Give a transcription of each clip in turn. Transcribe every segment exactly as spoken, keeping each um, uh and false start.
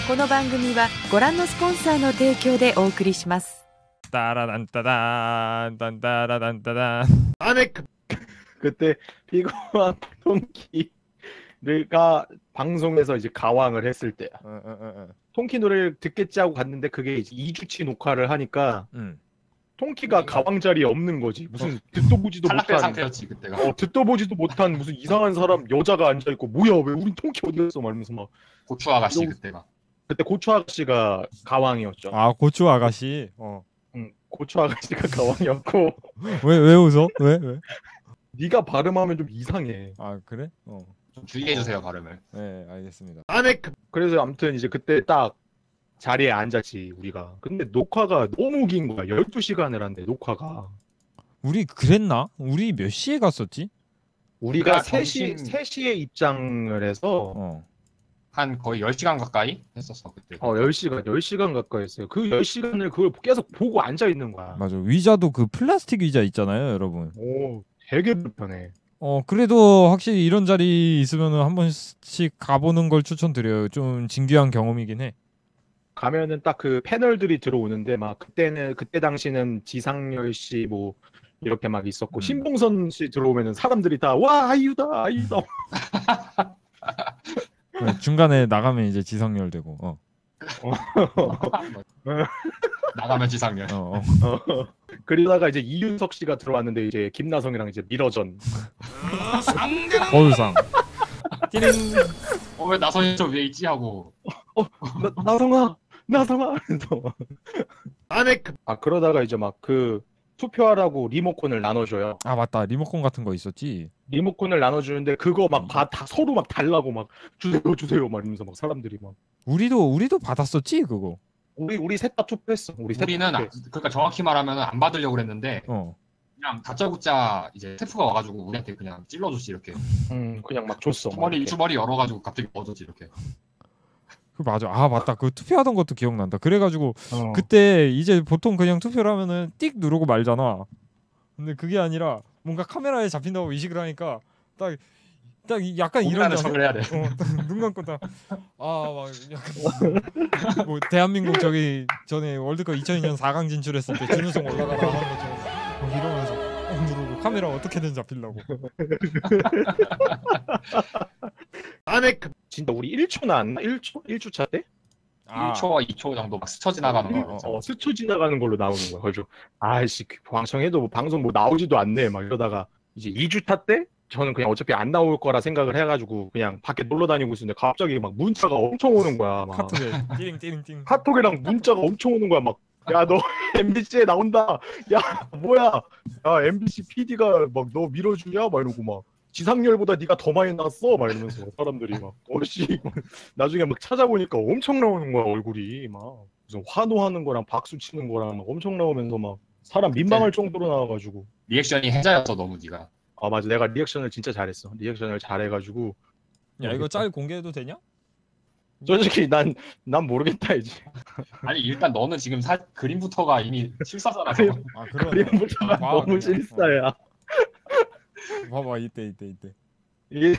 この番組はご覧のスポンサーの提供でお送りします。 따라단따단 딴따라단따단. 안에 그, 그때 피고와 통키가 방송에서 이제 가왕을 했을 때야. 어, 어, 어, 어. 통키 노래를 듣겠지 하고 갔는데 그게 이제 이 주치 녹화를 하니까 음. 통키가 가왕 자리에 없는 거지. 무슨 듣도 보지도 탈락된 못한 상태였지 그때가. 어, 듣도 보지도 못한 무슨 이상한 사람 여자가 앉아 있고 뭐야 왜 우린 통키 어디 갔어 말면서 막 고추 아가씨 이러고- 그때가. 그때 고추 아가씨가 가왕이었죠. 아 고추 아가씨. 어. 응, 고추 아가씨가 가왕이었고 왜 왜 웃어? 왜 왜? 네가 발음하면 좀 이상해. 아 그래? 어. 좀 주의해 주세요 발음을. 네 알겠습니다. 안에 그- 그래서 아무튼 이제 그때 딱 자리에 앉았지 우리가. 근데 녹화가 너무 긴 거야. 열두 시간을 한대 녹화가. 우리 그랬나? 우리 몇 시에 갔었지? 우리가 우리가 세 시 점심- 세 시에 입장을 해서 어. 한 거의 열 시간 가까이 했었어 그때. 어 열 시간 열 시간 가까이 했어요. 그 열 시간을 그걸 계속 보고 앉아 있는 거야. 맞아. 의자도 그 플라스틱 의자 있잖아요, 여러분. 오, 되게 불편해. 어 그래도 확실히 이런 자리 있으면은 한 번씩 가보는 걸 추천드려요. 좀 진귀한 경험이긴 해. 가면은 딱 그 패널들이 들어오는데 막 그때는 그때 당시는 지상열 씨 뭐 이렇게 막 있었고 음. 신봉선 씨 들어오면은 사람들이 다 와 아이유다 아이유다. 그 중간에 나가면 이제 지상열 되고. 어. 나가면 지상렬. 어, 어. 어, 그러다가 이제 이윤석 씨가 들어왔는데 이제 김나성이랑 이제 미러전. 거울상. 띠링. 어, 왜 나선이 저 위에 있지 하고. 나, 나성아 나성아 하면서 안에 그- 아 그러다가 이제 막 그 투표하라고 리모컨을 나눠줘요. 아 맞다. 리모컨 같은 거 있었지. 리모컨을 나눠주는데 그거 막 다 서로 막 달라고 막 주세요 주세요 막 이러면서 막 사람들이 막 우리도 우리도 받았었지 그거. 우리 우리 셋 다 투표했어. 우리 셋 우리는 아, 투표했어. 그러니까 정확히 말하면 안 받으려고 그랬는데 어. 그냥 다짜고짜 이제 스태프가 와가지고 우리한테 그냥 찔러줬지 이렇게. 음 그냥 막 줬어. 막 주머니 이렇게. 주머니 열어가지고 갑자기 넣어줬지 이렇게. 그 맞아. 아 맞다. 그 투표하던 것도 기억난다. 그래가지고 어. 그때 이제 보통 그냥 투표를 하면은 띡 누르고 말잖아. 근데 그게 아니라 뭔가 카메라에 잡힌다고 의식을 하니까 딱 딱 약간 이런 이라는 척을 해야 돼. 어, 눈 감고 딱 아 막 약간 뭐 대한민국 저기 전에 월드컵 이천이 년 사 강 진출했을 때 준우승 올라가라 하는 것처럼 막 이러면서 꼭 누르고 카메라 어떻게든 잡히려고. 안에 그 진짜 우리 일 초 나왔나? 일 초? 일 주차 때? 아, 일 초와 이 초 정도 막 스쳐 지나가는 거. 어, 스쳐 지나가는 걸로 나오는 거야. 그래서 아이씨 그 방청해도 뭐 방송 뭐 나오지도 않네 막 이러다가 이제 이 주차 때 저는 그냥 어차피 안 나올 거라 생각을 해가지고 그냥 밖에 놀러 다니고 있었는데 갑자기 막 문자가 엄청 오는 거야. 막 카톡에 띠링 띠링 띵. 카톡이랑 문자가 엄청 오는 거야. 막 야 너 엠비씨에 나온다. 야 뭐야? 야 엠비씨 피디가 막 너 밀어주냐? 막 이러고 막 지상렬보다 네가 더 많이 나왔어. 막 이러면서 사람들이 막 어씨 나중에 막 찾아보니까 엄청 나오는 거야 얼굴이 막 무슨 환호하는 거랑 박수 치는 거랑 막 엄청 나오면서 막 사람 민망할 정도로 나와가지고 리액션이 해자였어 너무 네가. 아 맞아 내가 리액션을 진짜 잘했어. 리액션을 잘해가지고 야 이거 짤 공개해도 되냐? 솔직히 난 난 모르겠다 이제. 아니 일단 너는 지금 사, 그림부터가 이미 실사잖아서. 아 그러네. 그림부터가 아, 봐, 너무 그냥. 실사야. 어. 봐봐 이때 이때 이때. 이게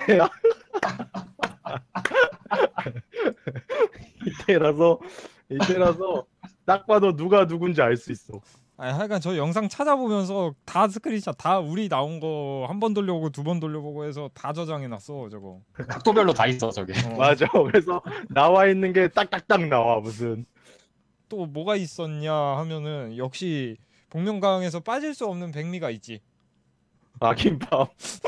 이때라서 이때라서 딱 봐도 누가 누군지 알 수 있어. 아 하여간 저 영상 찾아보면서 다 스크린샷 다 우리 나온 거 한 번 돌려보고 두 번 돌려보고 해서 다 저장해놨어 저거. 각도별로 다 있어 저게. 어. 맞아. 그래서 나와 있는 게 딱딱딱 나와 무슨. 또 뭐가 있었냐 하면은 역시 복면가왕에서 빠질 수 없는 백미가 있지. 아 김밥.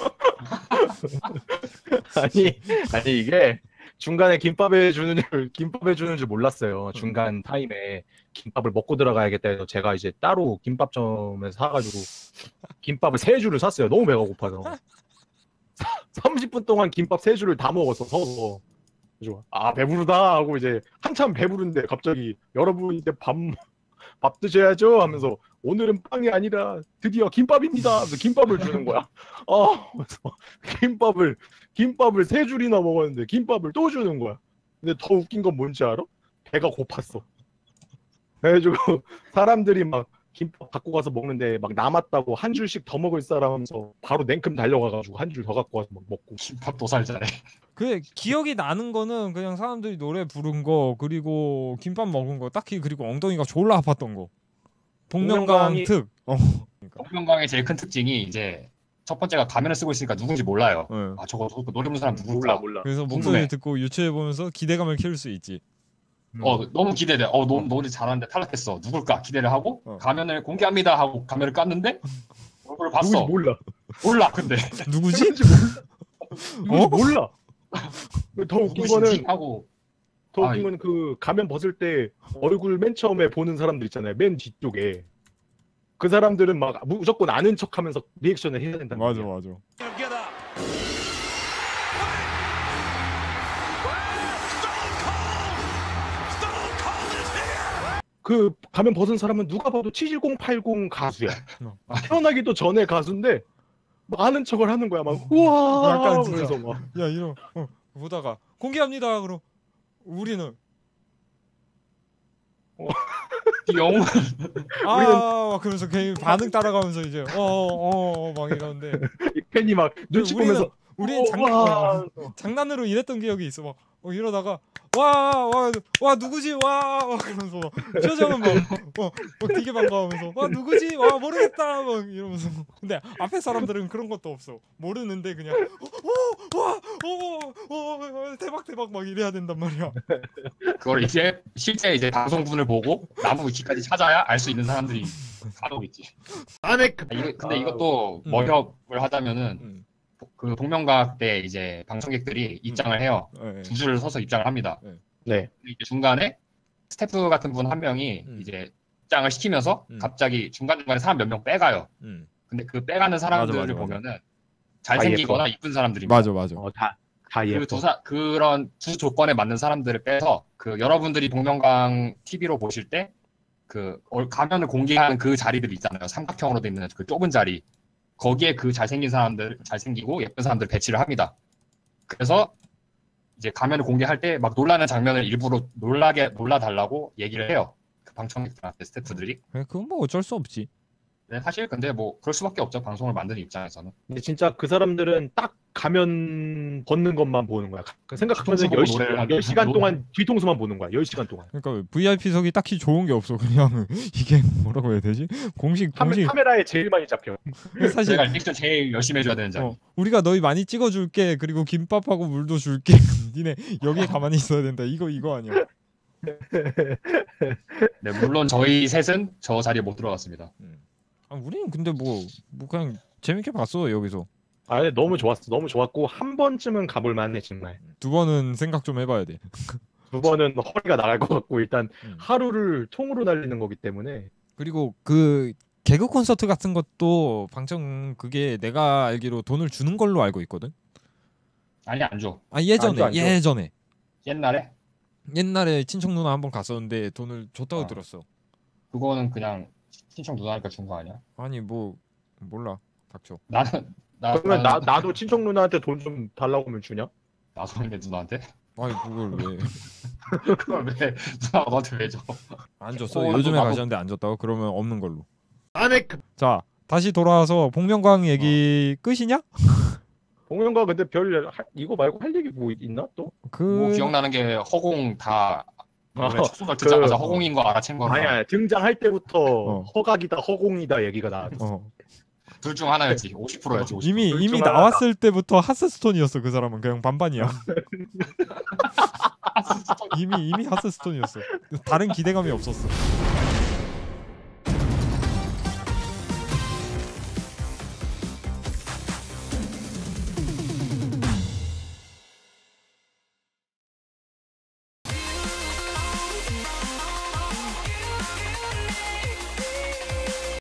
아니 아니 이게 중간에 김밥에 주는 줄 김밥에 주는 줄 몰랐어요. 중간 타임에 김밥을 먹고 들어가야겠다 해서 제가 이제 따로 김밥점에서 사가지고 김밥을 세 줄을 샀어요. 너무 배가 고파서. 삼십 분 동안 김밥 세 줄을 다 먹었어 서서. 그래서 아 배부르다 하고 이제 한참 배부른데 갑자기 여러분 이제 밥 밥 드셔야죠 하면서 오늘은 빵이 아니라 드디어 김밥입니다. 그래서 김밥을 주는 거야. 아, 그래서 김밥을 김밥을 세 줄이나 먹었는데 김밥을 또 주는 거야. 근데 더 웃긴 건 뭔지 알아? 배가 고팠어. 그래가지고 사람들이 막 김밥 갖고 가서 먹는데 막 남았다고 한 줄씩 더 먹을 사람 하면서 바로 냉큼 달려가가지고 한 줄 더 갖고 와서 막 먹고. 김밥 도살자네. 그 기억이 나는 거는 그냥 사람들이 노래 부른 거 그리고 김밥 먹은 거 딱히 그리고 엉덩이가 졸라 아팠던 거. 복면가왕 복면가왕이- 특. 어. 복면가왕의 제일 큰 특징이 이제 첫 번째가 가면을 쓰고 있으니까 누군지 몰라요. 네. 아 저거 저거 노래 부르는 사람 누굴까? 몰라 몰라. 그래서 목소리 궁금해. 듣고 유추해 보면서 기대감을 키울 수 있지. 어 너무 기대돼. 어 너무 노래 잘하는데 탈락했어. 누굴까 기대를 하고 어. 가면을 공개합니다 하고 가면을 깠는데 얼굴을 봤어. 누군지 몰라. 몰라 근데 누구지? 누군지 몰라. 어? 누군지 몰라. 더 웃긴 거는 누구신지 하고 더 아, 웃긴 거는 그 가면 벗을 때 얼굴 맨 처음에 보는 사람들 있잖아요. 맨 뒤쪽에 그 사람들은 막 무조건 아는 척하면서 리액션을 해야 된다는 맞아 거야. 맞아. 그 가면 벗은 사람은 누가 봐도 칠공팔공 가수야. 어. 태어나기도 전에 가수인데 막 아는 척을 하는 거야. 막 우와 약간 진짜. 그래서 막 야 이런 어, 보다가 공개합니다. 그럼 우리는 영웅 아 그러면서 괜히 반응 따라가면서 이제 어어막 이러는데 팬이 막 눈치 우리는- 보면서 우리는 장, 우와. 어, 장난으로 이랬던 기억이 있어. 막 어, 이러다가 와 와 와 누구지 와 막 그러면서 막 표정은 막어 막 되게 반가워하면서 와 누구지 와 모르겠다 막 이러면서 근데 앞에 사람들은 그런 것도 없어. 모르는데 그냥 어와어 대박 대박 막 이래야 된단 말이야. 그걸 이제 실제 이제 방송분을 보고 나무 위키까지 찾아야 알 수 있는 사람들이 간혹 있지. 안에 그 아, 이거, 근데 아, 이것도 음. 머협을 하자면은 음. 그 복면가왕 때 이제 방청객들이 입장을 해요. 네. 두 줄을 서서 입장을 합니다. 네. 근데 이제 중간에 스태프 같은 분 한 명이 음. 이제 입장을 시키면서 음. 갑자기 중간 중간에 사람 몇 명 빼가요. 음. 근데 그 빼가는 사람들을 맞아, 맞아, 맞아. 보면은 잘생기거나 이쁜 사람들입니다. 맞아 맞아. 어다다 예뻐. 그 두 사, 그런 두 조건에 맞는 사람들을 빼서 그 여러분들이 복면가왕 티비로 보실 때 그 가면을 공개하는 그 자리들 있잖아요. 삼각형으로 돼 있는 그 좁은 자리. 거기에 그 잘생긴 사람들, 잘생기고 예쁜 사람들 배치를 합니다. 그래서 이제 가면을 공개할 때 막 놀라는 장면을 일부러 놀라게 놀라달라고 얘기를 해요. 그 방청객들한테 스태프들이. 그래, 그건 뭐 어쩔 수 없지. 네, 사실 근데 뭐 그럴 수밖에 없죠. 방송을 만드는 입장에서는. 근데 진짜 그 사람들은 딱 가면 벗는 것만 보는 거야. 그 생각하면 뒤통수 보고 열 시 노래를 하는 열 시간 노래. 동안 뒤통수만 보는 거야. 열 시간 동안. 그러니까 브이아이피석이 딱히 좋은 게 없어. 그냥 이게 뭐라고 해야 되지? 공식 카메, 공식 카메라에 제일 많이 잡혀. 사실 제가 리액션 제일 열심히 해줘야 되는 자리. 어, 우리가 너희 많이 찍어줄게. 그리고 김밥하고 물도 줄게. 니네 여기에 가만히 있어야 된다. 이거 이거 아니야. 네, 물론 저희 셋은 저 자리에 못 들어갔습니다. 아, 우리는 근데 뭐, 뭐 그냥 재밌게 봤어 여기서. 아, 근데 너무 좋았어. 너무 좋았고 한 번쯤은 가볼 만해 정말. 두 번은 생각 좀 해봐야 돼. 두 번은 허리가 나갈 것 같고 일단 음. 하루를 통으로 날리는 거기 때문에 그리고 그 개그 콘서트 같은 것도 방청 그게 내가 알기로 돈을 주는 걸로 알고 있거든. 아니 안 줘. 아 예전에 안 줘, 안 줘. 예전에 옛날에 옛날에 친척 누나 한 번 갔었는데 돈을 줬다고 아. 들었어. 그거는 그냥 신청 누나니까 준 거 아니야? 아니 뭐 몰라. 닥쳐. 나는 나 그러면 나 나는- 나도 친척 누나한테 돈 좀 달라고 하면 주냐? 나도 했는데 누나한테 아니 그걸 왜 안 그걸 왜 누나가 너한테 왜 줘? 줬어? 어, 요즘에 나도- 가셨는데 안 줬다고? 그러면 없는 걸로. 안에 그 자 다시 돌아와서 복면가왕 얘기 끝이냐? 공연가 근데 별 할- 이거 말고 할 얘기 뭐 있나 또? 그 뭐 기억나는 게 허공 다 노래 어, 첫 소절 듣자마자 그- 허공인 거 알아챈 거랑 아니야 등장할 때부터 어. 허각이다 허공이다 얘기가 나. 어. 둘 중 하나였지. 오십 퍼센트였지. 오십 퍼센트. 이미 둘 이미 중 하나다. 나왔을 때부터 하스스톤이었어 그 사람은 그냥 반반이야. 이미 이미 하스스톤이었어. 다른 기대감이 없었어.